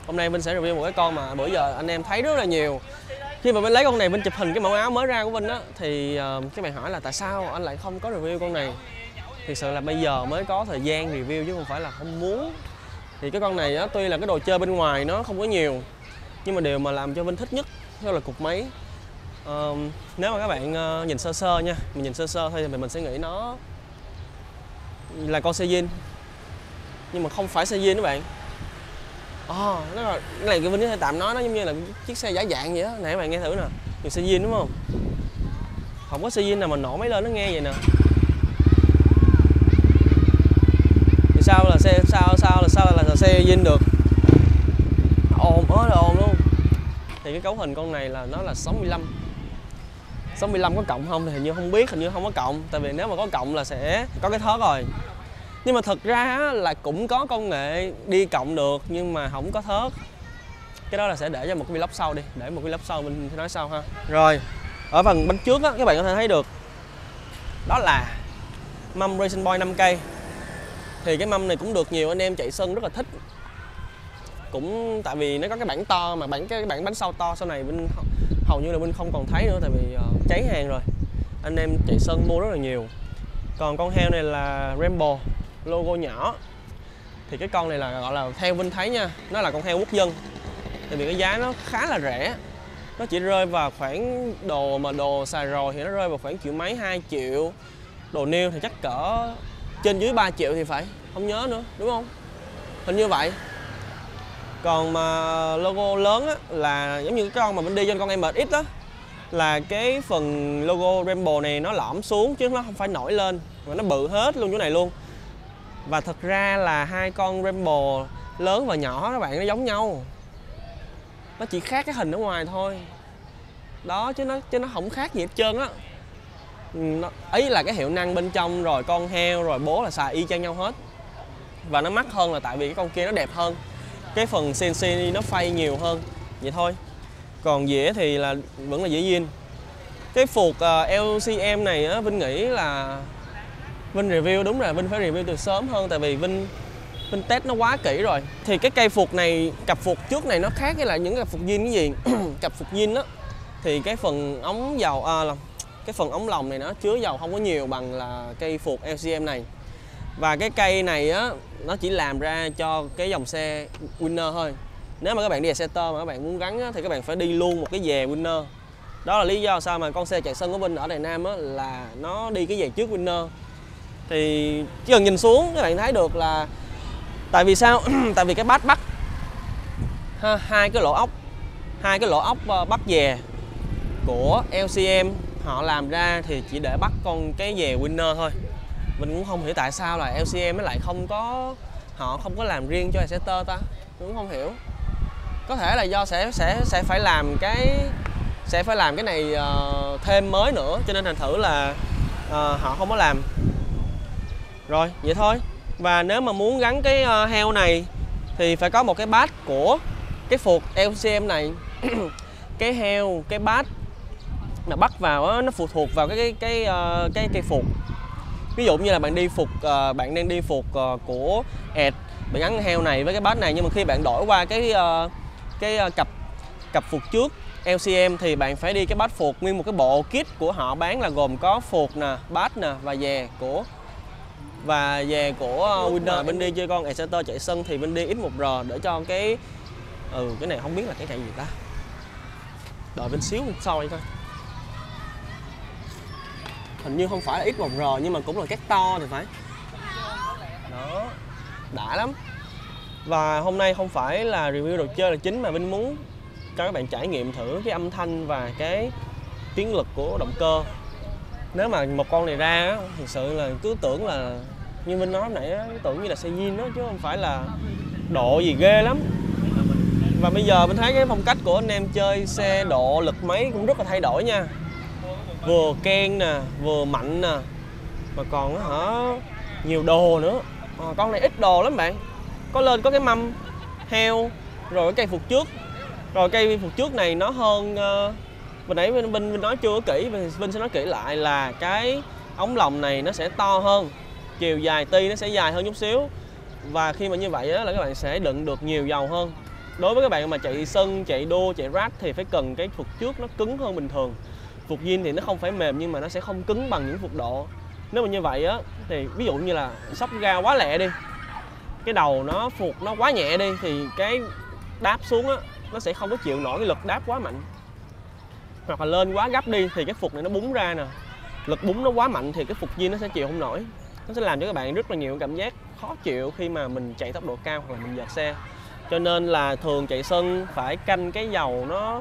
Hôm nay Vinh sẽ review một cái con mà bữa giờ anh em thấy rất là nhiều. Khi mà Vinh lấy con này Vinh chụp hình cái mẫu áo mới ra của Vinh á, thì các bạn hỏi là tại sao anh lại không có review con này. Thực sự là bây giờ mới có thời gian review chứ không phải là không muốn. Thì cái con này á, tuy là cái đồ chơi bên ngoài nó không có nhiều, nhưng mà điều mà làm cho Vinh thích nhất đó là cục máy. Nếu mà các bạn nhìn sơ sơ nha, mình nhìn sơ sơ thôi thì mình sẽ nghĩ nó là con xe zin, nhưng mà không phải xe zin các bạn. Nó là, cái này Vinh có thể tạm nói nó giống như là chiếc xe giả dạng vậy đó. Này các bạn nghe thử nè, nhìn xe zin đúng không? Không có xe zin nào mà nổ máy lên nó nghe vậy nè. Thì sao là xe zin được? Ồn ớt là ồn luôn. Thì cái cấu hình con này là nó là 65 có cộng không thì hình như không biết, hình như không có cộng. Tại vì nếu mà có cộng là sẽ có cái thớt rồi. Nhưng mà thật ra là cũng có công nghệ đi cộng được nhưng mà không có thớt. Cái đó là sẽ để cho một cái vlog sau đi, để một cái vlog sau mình sẽ nói sau ha. Rồi, ở phần bánh trước á, các bạn có thể thấy được đó là mâm Racing Boy 5 cây. Thì cái mâm này cũng được nhiều anh em chạy sân rất là thích. Cũng tại vì nó có cái bản to mà cái bản bánh sau to, sau này Vinh hầu như là Vinh không còn thấy nữa tại vì cháy hàng rồi. Anh em chạy sân mua rất là nhiều. Còn con heo này là Rainbow, logo nhỏ. Thì cái con này là gọi là theo Vinh thấy nha, nó là con heo quốc dân. Tại vì cái giá nó khá là rẻ. Nó chỉ rơi vào khoảng đồ xài rồi thì nó rơi vào khoảng triệu mấy, 2 triệu. Đồ new thì chắc cỡ trên dưới 3 triệu thì phải, không nhớ nữa, đúng không? Hình như vậy. Còn mà logo lớn á, là giống như cái con mà Vinh đi trên con MX đó, là cái phần logo Rainbow này nó lõm xuống chứ nó không phải nổi lên, mà nó bự hết luôn chỗ này luôn. Và thật ra là hai con Rainbow lớn và nhỏ các bạn nó giống nhau, nó chỉ khác cái hình ở ngoài thôi đó, chứ nó không khác gì hết trơn á. Ý là cái hiệu năng bên trong rồi con heo rồi bố là xài y chang nhau hết. Và nó mắc hơn là tại vì cái con kia nó đẹp hơn, cái phần CNC nó phay nhiều hơn vậy thôi. Còn dĩa thì là vẫn là dĩa zin. Cái phuộc LCM này á, Vinh nghĩ là Vinh review, đúng là Vinh phải review từ sớm hơn, tại vì Vinh test nó quá kỹ rồi. Thì cái cây phuộc này, cặp phuộc trước này nó khác với lại những cặp phuộc zin cái gì? Cặp phuộc zin á thì cái phần ống dầu cái phần ống lồng này nó chứa dầu không có nhiều bằng là cây phuộc LCM này. Và cái cây này á, nó chỉ làm ra cho cái dòng xe Winner thôi. Nếu mà các bạn đi Exciter mà các bạn muốn gắn á, thì các bạn phải đi luôn một cái dè Winner. Đó là lý do sao mà con xe chạy sân của Vinh ở Đài Nam á, là nó đi cái dè trước Winner. Thì chỉ cần nhìn xuống các bạn thấy được là tại vì sao? Tại vì cái bát bắt hai cái lỗ ốc bắt dè của LCM họ làm ra thì chỉ để bắt cái dè Winner thôi. Mình cũng không hiểu tại sao là LCM nó lại họ không có làm riêng cho Exciter ta, mình cũng không hiểu. Có thể là do sẽ phải làm cái này thêm mới nữa, cho nên thành thử là họ không có làm. Rồi vậy thôi. Và nếu mà muốn gắn cái heo này thì phải có một cái bát của cái phuộc LCM này. Cái heo, cái bát mà bắt vào á, nó phụ thuộc vào cái phuộc. Ví dụ như là bạn đang đi phuộc của Ed, bạn gắn heo này với cái bát này, nhưng mà khi bạn đổi qua cái cặp phuộc trước LCM thì bạn phải đi cái bát phuộc nguyên một cái bộ kit của họ bán, là gồm có phuộc nè, bát nè và dè của Winner. Bên đi chơi con Exciter chạy sân thì bên đi X1R để cho cái này không biết là cái gì ta, đợi bên xíu sau đây coi. Hình như không phải là X1R nhưng mà cũng là các to thì phải. Đó, đã lắm. Và hôm nay không phải là review đồ chơi là chính, mà Vinh muốn cho các bạn trải nghiệm thử cái âm thanh và cái tiến lực của động cơ. Nếu mà một con này ra á, thực sự là cứ tưởng là như Vinh nói lúc nãy á, tưởng như là xe zin đó chứ không phải là độ gì ghê lắm. Và bây giờ mình thấy cái phong cách của anh em chơi xe độ lực máy cũng rất là thay đổi nha. Vừa ken nè, vừa mạnh nè, mà còn nhiều đồ nữa. Con này ít đồ lắm bạn. Có cái mâm heo, rồi cái cây phuộc trước. Rồi cây phuộc trước này nó hơn vừa nãy Vinh nói chưa kỹ, Vinh sẽ nói kỹ lại là cái ống lồng này nó sẽ to hơn, chiều dài ti nó sẽ dài hơn chút xíu. Và khi mà như vậy á, là các bạn sẽ đựng được nhiều dầu hơn. đối với các bạn mà chạy sân, chạy đua, chạy rát thì phải cần cái phục trước nó cứng hơn bình thường. Phục zin thì nó không phải mềm nhưng mà nó sẽ không cứng bằng những phục độ. Nếu mà như vậy á thì ví dụ như là sóc ga quá lẹ đi, cái đầu nó phục nó quá nhẹ đi thì cái đáp xuống á nó sẽ không có chịu nổi cái lực đáp quá mạnh. Hoặc là lên quá gấp đi thì cái phục này nó búng ra nè, lực búng nó quá mạnh thì cái phục zin nó sẽ chịu không nổi. Nó sẽ làm cho các bạn rất là nhiều cảm giác khó chịu khi mà mình chạy tốc độ cao hoặc là mình vượt xe. Cho nên là thường chạy sân phải canh cái dầu nó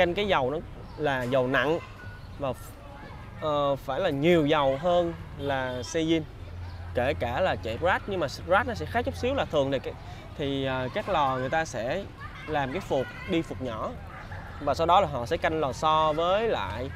là dầu nặng và phải là nhiều dầu hơn là xe zin. Kể cả là chạy rát, nhưng mà rát nó sẽ khác chút xíu là thường thì các lò người ta sẽ làm cái phục đi phục nhỏ và sau đó là họ sẽ canh lò xo với lại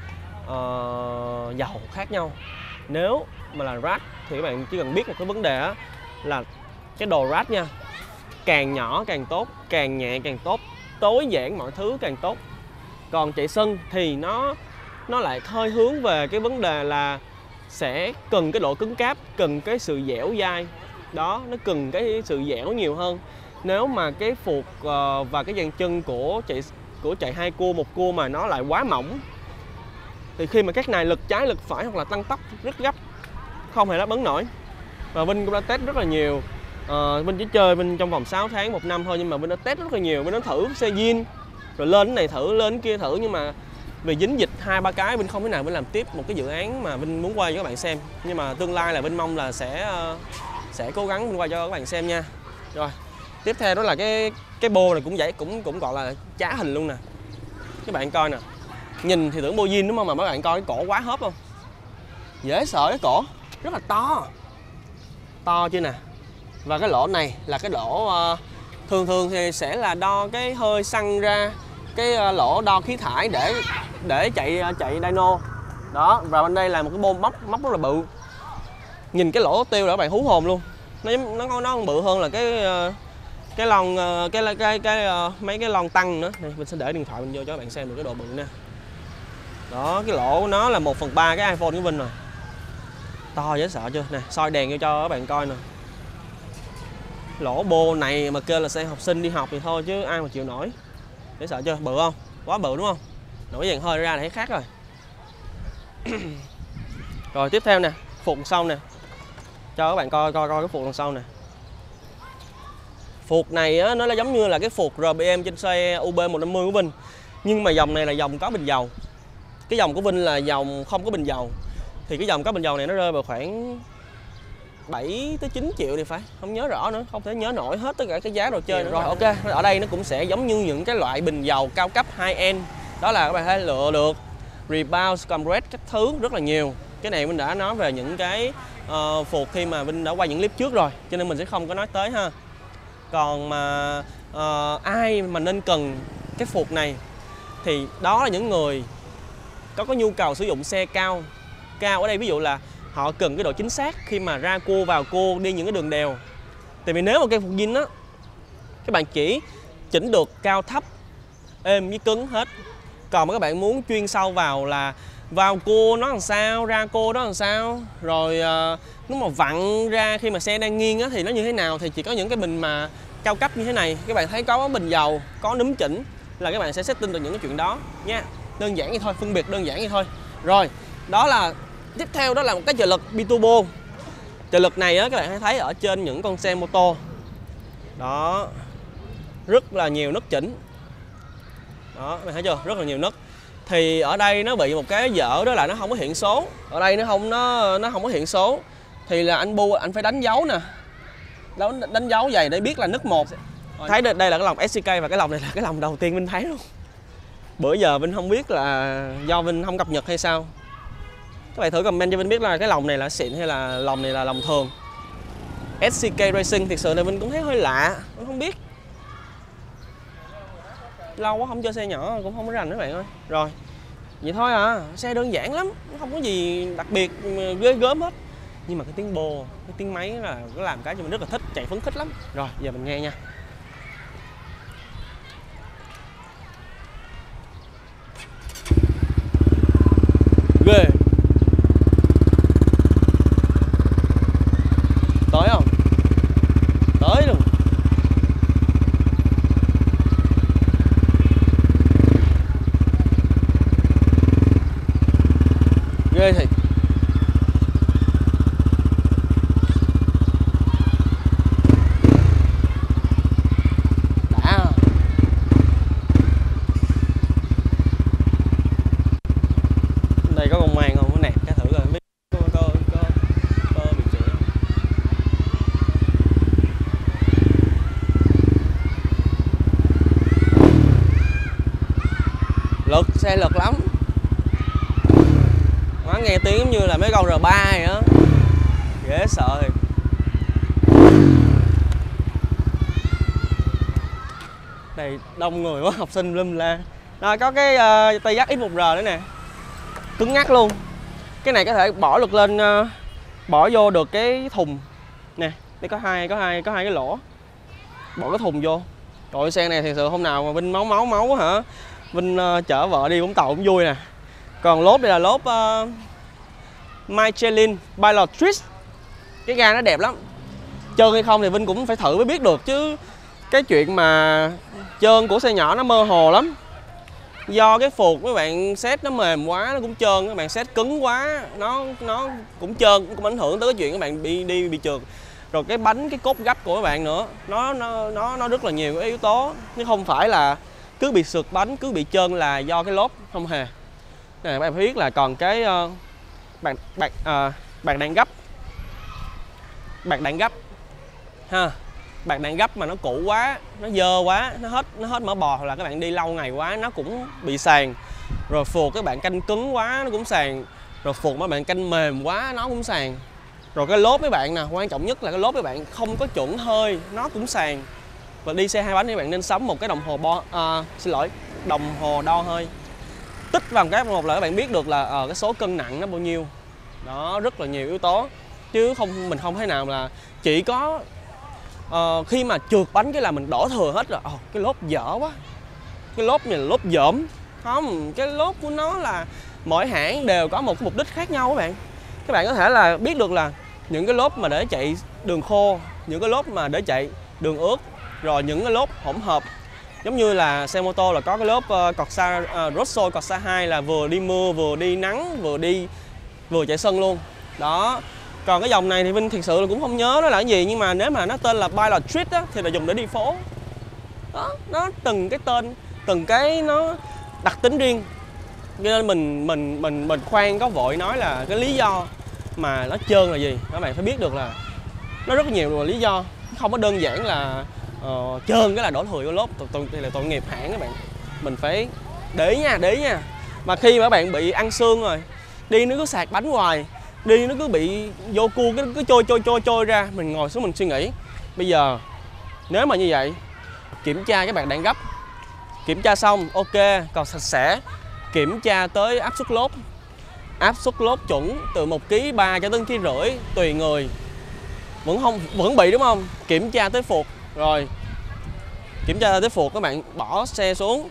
dầu khác nhau. Nếu mà là rát thì các bạn chỉ cần biết một cái vấn đề đó là cái đồ rát nha, càng nhỏ càng tốt, càng nhẹ càng tốt, tối giản mọi thứ càng tốt. Còn chạy sân thì nó lại hơi hướng về cái vấn đề là sẽ cần cái độ cứng cáp, cần cái sự dẻo dai. Đó, nó cần cái sự dẻo nhiều hơn. Nếu mà cái phuộc và cái dàn chân của chạy 2 cua 1 cua mà nó lại quá mỏng thì khi mà các này lực trái lực phải hoặc là tăng tốc rất gấp không hề đáp ứng nổi. Và Vinh cũng đã test rất là nhiều. Vinh chỉ chơi Vinh trong vòng 6 tháng 1 năm thôi, nhưng mà Vinh đã test rất là nhiều. Vinh đã thử xe zin rồi lên cái này thử, lên cái kia thử, nhưng mà vì dính dịch 2-3 cái Vinh không thể nào Vinh làm tiếp một cái dự án mà Vinh muốn quay cho các bạn xem. Nhưng mà tương lai là Vinh mong là sẽ cố gắng Vinh quay cho các bạn xem nha. Rồi tiếp theo đó là cái bô này cũng vậy, cũng gọi là trá hình luôn nè. Các bạn coi nè, nhìn thì tưởng bô zin đúng không, mà các bạn coi cái cổ quá hớp không, dễ sợ. Cái cổ rất là to chưa nè. Và cái lỗ này là cái lỗ thường thì sẽ là đo cái hơi xăng ra, cái lỗ đo khí thải để chạy dyno đó. Và bên đây là một cái bô móc rất là bự, nhìn cái lỗ tiêu là các bạn hú hồn luôn. Nó còn bự hơn là cái lon mấy cái lon tăng nữa. Này mình sẽ để điện thoại mình vô cho các bạn xem được cái độ bự nè. Đó, cái lỗ của nó là 1/3 cái iPhone của Vinh rồi. To dễ sợ chưa nè, soi đèn vô cho các bạn coi nè. Lỗ bô này mà kêu là xe học sinh đi học thì thôi chứ ai mà chịu nổi. Dễ sợ chưa, bự không? Quá bự đúng không? Nổi dàn hơi ra là thấy khác rồi. Rồi tiếp theo nè, phuộc đằng sau nè, cho các bạn coi cái phuộc đằng sau nè. Phuộc này á, nó là giống như là cái phuộc RPM trên xe UB150 của Vinh, nhưng mà dòng này là dòng có bình dầu. Cái dòng của Vinh là dòng không có bình dầu. Thì cái dòng có bình dầu này nó rơi vào khoảng 7 tới 9 triệu thì phải, không nhớ rõ nữa, không thể nhớ nổi hết tất cả cái giá đồ chơi nữa. Rồi ok, ở đây nó cũng sẽ giống như những cái loại bình dầu cao cấp high-end. Đó là các bạn thấy lựa được rebound, compress các thứ rất là nhiều. Cái này mình đã nói về những cái phuộc khi mà Vinh đã quay những clip trước rồi, cho nên mình sẽ không có nói tới ha. Còn mà ai mà nên cần cái phuộc này thì đó là những người có nhu cầu sử dụng xe cao ở đây, ví dụ là họ cần cái độ chính xác khi mà ra cua vào cua, đi những cái đường đèo. Tại vì nếu mà cây phuộc zin á, các bạn chỉ chỉnh được cao thấp, êm với cứng hết. Còn mà các bạn muốn chuyên sâu vào là vào cua nó làm sao, ra cua nó làm sao, rồi nếu mà vặn ra khi mà xe đang nghiêng á thì nó như thế nào, thì chỉ có những cái bình mà cao cấp như thế này. Các bạn thấy có bình dầu, có núm chỉnh là các bạn sẽ setting được những cái chuyện đó nha. Đơn giản vậy thôi, phân biệt đơn giản vậy thôi. Rồi, đó là tiếp theo đó là một cái trợ lực biturbo. Trợ lực này á, các bạn thấy ở trên những con xe mô tô đó, rất là nhiều nấc chỉnh đó, các bạn thấy chưa, rất là nhiều nấc. Thì ở đây nó bị một cái dở đó là nó không có hiện số. Ở đây nó không có hiện số thì là anh bu anh phải đánh dấu nè, đánh dấu vậy để biết là nấc 1. Thấy đây là cái lồng SCK và cái lồng này là cái lồng đầu tiên Vinh thấy luôn. Bữa giờ Vinh không biết là do Vinh không cập nhật hay sao. Các bạn thử comment cho Vinh biết là cái lồng này là xịn hay là lồng này là lồng thường. SCK Racing thực sự là Vinh cũng thấy hơi lạ, Vinh không biết. Lâu quá không chơi xe nhỏ cũng không có rành các bạn ơi. Rồi, vậy thôi à, xe đơn giản lắm, không có gì đặc biệt ghê gớm hết. Nhưng mà cái tiếng bô, cái tiếng máy là nó làm cái cho mình rất là thích, chạy phấn khích lắm. Rồi, giờ mình nghe nha. Ghê. Tới không? Tới luôn. Đây có con mang không, có nẹt cái thử rồi biết có bị chửi. Lực, xe lực lắm. Nó nghe tiếng giống như là mấy con R3 vậy á, dễ sợ thiệt. Này đông người quá, học sinh lum la. Rồi có cái tay dắt X1R nữa nè, cứng ngắc luôn. Cái này có thể bỏ lực lên, bỏ vô được cái thùng nè. Đây có hai cái lỗ, bỏ cái thùng vô. Trời, xe này thật sự hôm nào mà Vinh máu hả, Vinh chở vợ đi Vũng Tàu cũng vui nè. Còn lốp đây là lốp Michelin Pilot Twist. Cái ga nó đẹp lắm. Trơn hay không thì Vinh cũng phải thử mới biết được, chứ cái chuyện mà trơn của xe nhỏ nó mơ hồ lắm. Do cái phuộc mấy bạn set nó mềm quá nó cũng trơn, các bạn set cứng quá nó cũng trơn, cũng ảnh hưởng tới cái chuyện các bạn bị trượt. Rồi cái bánh, cái cốt gấp của các bạn nữa, nó rất là nhiều cái yếu tố, chứ không phải là cứ bị sượt bánh, cứ bị trơn là do cái lốp, không hề. Này các bạn biết là còn cái bạc đạn gấp ha. Bạc đạn gấp mà nó cũ quá, nó dơ quá, nó hết mỡ bò, hoặc là các bạn đi lâu ngày quá nó cũng bị sàn. Rồi phuộc các bạn canh cứng quá nó cũng sàn. Rồi phuộc mấy bạn canh mềm quá nó cũng sàn. Rồi cái lốp mấy bạn nè, quan trọng nhất là cái lốp mấy bạn không có chuẩn hơi nó cũng sàn. Và đi xe hai bánh thì bạn nên sắm một cái đồng hồ đồng hồ đo hơi. Tích vào cái một là các bạn biết được là cái số cân nặng nó bao nhiêu. Đó, rất là nhiều yếu tố. Chứ mình không thể nào là chỉ có khi mà trượt bánh cái là mình đổ thừa hết rồi. Cái lốp dở quá, cái lốp này là lốp dởm. Không, cái lốp của nó là mỗi hãng đều có một cái mục đích khác nhau các bạn. Các bạn có thể là biết được là những cái lốp mà để chạy đường khô, những cái lốp mà để chạy đường ướt, rồi những cái lốp hỗn hợp. Giống như là xe mô tô là có cái lốp Corsa Rosso Corsa 2 là vừa đi mưa, vừa đi nắng, vừa chạy sân luôn. Đó. Còn cái dòng này thì Vinh thực sự là cũng không nhớ nó là cái gì, nhưng mà nếu mà nó tên là Pilot Twist á, thì là dùng để đi phố. Đó, nó từng cái tên, từng cái nó đặc tính riêng. Cho nên mình khoan có vội nói là cái lý do mà nó trơn là gì. Các bạn phải biết được là nó rất nhiều lý do, không có đơn giản là trơn cái là đổ thừa vô lốp, thì là tội nghiệp hãng các bạn. Mình phải để ý nha. Mà khi mà các bạn bị ăn xương rồi, đi nó cứ sạc bánh hoài, đi nó cứ bị vô cua, cứ trôi ra, mình ngồi xuống mình suy nghĩ. Bây giờ nếu mà như vậy, kiểm tra cái bạc đạn gấp, kiểm tra xong ok còn sạch sẽ, kiểm tra tới áp suất lốp chuẩn từ 1,3 kg cho đến 1,5 kg tùy người, vẫn bị đúng không? Kiểm tra tới phuộc, rồi kiểm tra tới phuộc các bạn bỏ xe xuống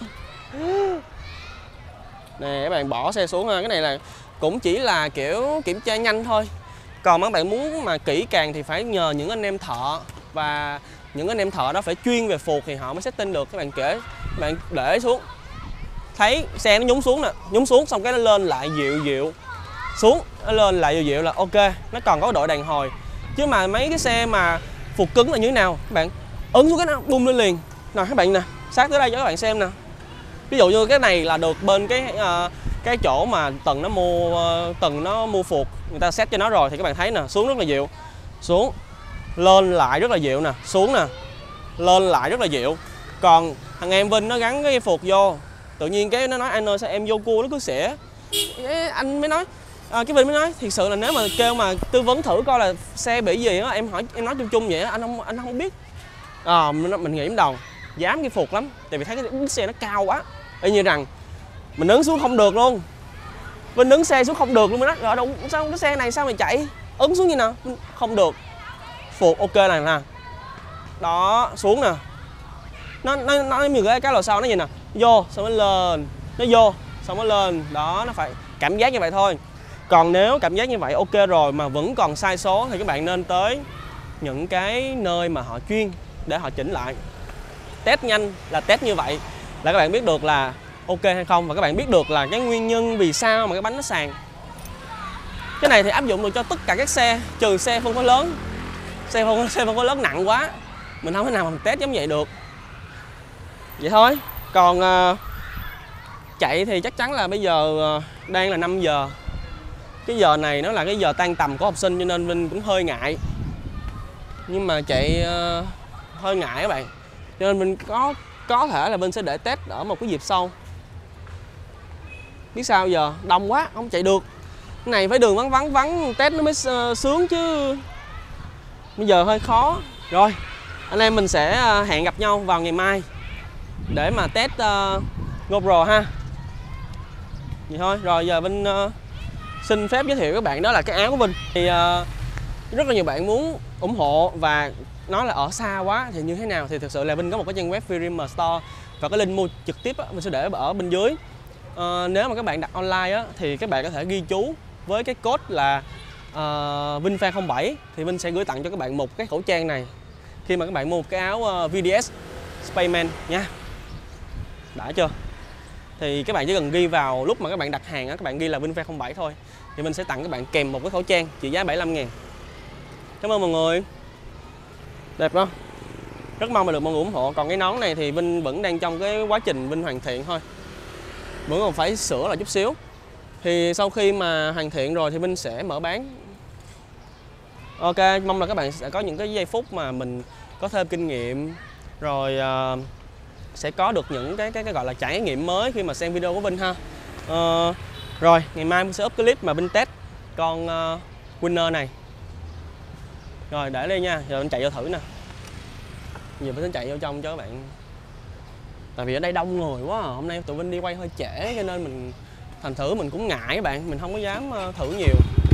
nè, các bạn bỏ xe xuống ha. Cái này là cũng chỉ là kiểu kiểm tra nhanh thôi. Còn các bạn muốn mà kỹ càng thì phải nhờ những anh em thợ, và những anh em thợ đó phải chuyên về phuộc thì họ mới setting được. Các bạn để xuống, thấy xe nó nhúng xuống nè, nhúng xuống xong cái nó lên lại dịu xuống, nó lên lại dịu là ok, nó còn có đội đàn hồi. Chứ mà mấy cái xe mà phuộc cứng là như thế nào, các bạn ấn xuống cái nó bung lên liền. Nào các bạn nè, sát tới đây cho các bạn xem nè. Ví dụ như cái này là được bên cái chỗ mà Tần nó mua phuộc, người ta set cho nó rồi thì các bạn thấy nè, xuống rất là dịu, xuống lên lại rất là dịu nè, xuống nè, lên lại rất là dịu. Còn thằng em Vinh nó gắn cái phuộc vô, tự nhiên cái nó nói anh ơi sao em vô cua nó cứ xỉa. Anh mới nói cái Vinh mới nói thiệt sự là nếu mà kêu mà tư vấn thử coi là xe bị gì á, em nói chung vậy á, anh không biết. Mình nghĩ đầu dám cái phuộc lắm, tại vì thấy cái xe nó cao quá, y như rằng mình đứng xuống không được luôn. Vinh đứng xe xuống không được luôn, mới nói rồi đâu sao cái xe này sao mày chạy ấn xuống như nào không được. Phuộc ok này nè, đó xuống nè, nó như cái lò xo nó gì nè, vô xong mới lên, nó vô xong mới lên. Đó, nó phải cảm giác như vậy thôi. Còn nếu cảm giác như vậy ok rồi mà vẫn còn sai số thì các bạn nên tới những cái nơi mà họ chuyên để họ chỉnh lại. Test nhanh là test như vậy là các bạn biết được là ok hay không, và các bạn biết được là cái nguyên nhân vì sao mà cái bánh nó sàn. Cái này thì áp dụng được cho tất cả các xe, trừ xe phân khối lớn. Xe phân khối lớn nặng quá, mình không thể nào mà test giống vậy được. Vậy thôi. Còn Chạy thì chắc chắn là bây giờ đang là 5 giờ. Cái giờ này nó là cái giờ tan tầm của học sinh cho nên Vinh cũng hơi ngại. Nhưng mà chạy hơi ngại các bạn. Cho nên Vinh có thể là Vinh sẽ để test ở một cái dịp sau. Biết sao giờ, đông quá, không chạy được. Cái này phải đường vắng test nó mới sướng chứ. Bây giờ hơi khó. Rồi, anh em mình sẽ hẹn gặp nhau vào ngày mai để mà test GoPro ha. Vậy thôi, rồi giờ Vinh xin phép giới thiệu các bạn đó là cái áo của Vinh. Thì rất là nhiều bạn muốn ủng hộ và nói là ở xa quá thì như thế nào, thì thực sự là Vinh có một cái trang web Freerim Store và cái link mua trực tiếp mình sẽ để ở bên dưới. Nếu mà các bạn đặt online thì các bạn có thể ghi chú với cái code là VinFan07 thì Vinh sẽ gửi tặng cho các bạn một cái khẩu trang này khi mà các bạn mua một cái áo VDS Spaceman nha. Đã chưa? Thì các bạn chỉ cần ghi vào lúc mà các bạn đặt hàng các bạn ghi là VinFan07 thôi thì mình sẽ tặng các bạn kèm một cái khẩu trang trị giá 75.000. Cảm ơn mọi người. Đẹp đó. Rất mong là được mọi người ủng hộ. Còn cái nón này thì Vinh vẫn đang trong cái quá trình Vinh hoàn thiện thôi. Vẫn còn phải sửa lại chút xíu. Thì sau khi mà hoàn thiện rồi thì Vinh sẽ mở bán. Ok, mong là các bạn sẽ có những cái giây phút mà mình có thêm kinh nghiệm rồi sẽ có được những cái gọi là trải nghiệm mới khi mà xem video của Vinh ha. Rồi, ngày mai mình sẽ up clip mà Vinh test con Winner này. Rồi, để đây nha, giờ mình chạy vô thử nè. Giờ mình sẽ chạy vô trong cho các bạn. Tại vì ở đây đông người quá à. Hôm nay tụi Vinh đi quay hơi trễ cho nên mình thành thử mình cũng ngại các bạn, mình không có dám thử nhiều.